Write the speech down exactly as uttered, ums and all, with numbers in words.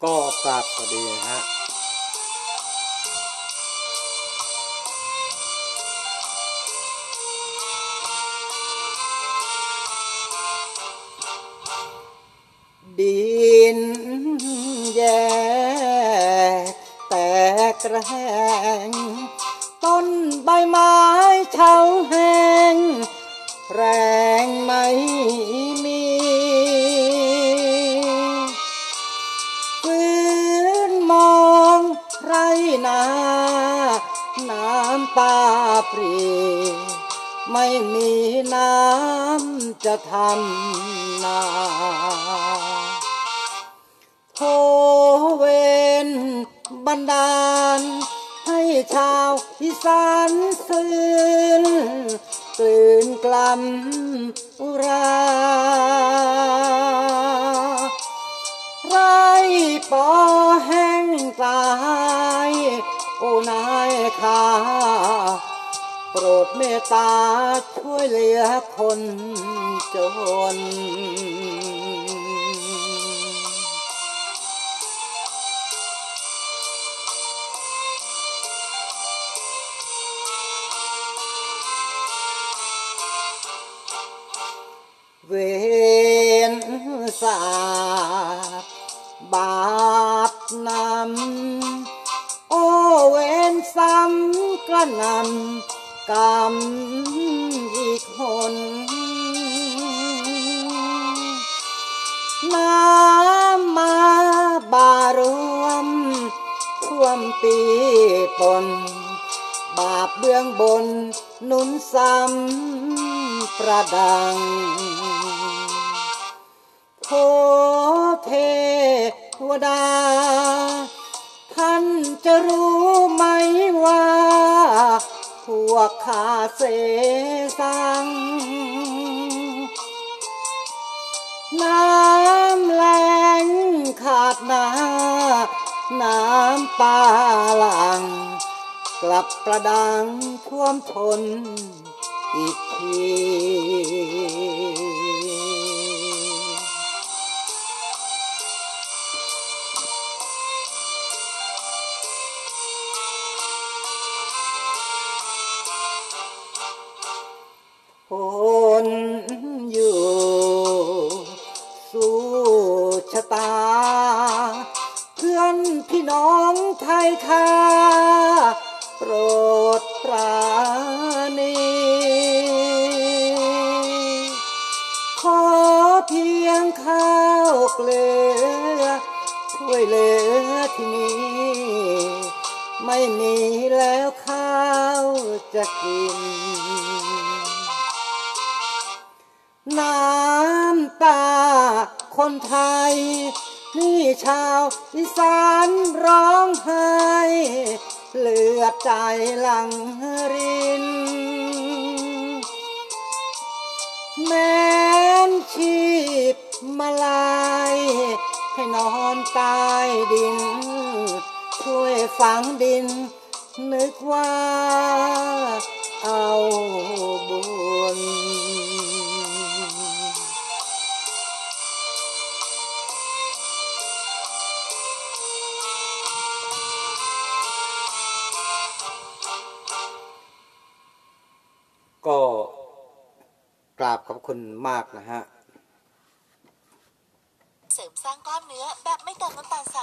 ก็กราบสวัสดีฮะดินแย่แต่กระแหงต้นใบไม้เฉาแห้งแรงไม่มีฟื้นมองไรนาน้ำตาปรีไม่มีน้ำจะทำนาโทเวนบันดาลให้ชาวอีสานซื่นกลืนกล่ำอุราไรปอแห้งตายโอ้นายข้าโปรดเมตตาช่วยเหลือคนจนเวรสาบาปนำโอเวรซ้ำกระนำกรรมอีกคนน้ำมาบารวมท่วมปีปนบาปเบื้องบนหนุนซ้ำประดังโพเทวดาท่านจะรู้ไหมว่าพวกข้าเสสังน้ำแรงขาดนาน้ำปาหลังกลับประดังท่วมทนอีกทีคนอยู่สู้ชะตาเพื่อนพี่น้องไทยค่าโปรดปราณีขอเพียงข้าวเกลือช่วยเหลือที่นี้ไม่มีแล้วข้าวจะกินน้ำตาคนไทยนี่ชาวอีสานร้องไห้เลือดใจหลั่งรินแม้นชีพมาลายให้นอนใต้ดินช่วยฝังดินนึกว่าเอาบุญก็กราบขอบคุณมากนะฮะเสริมสร้างกล้ามเนื้อแบบไม่เติมน้ำตาล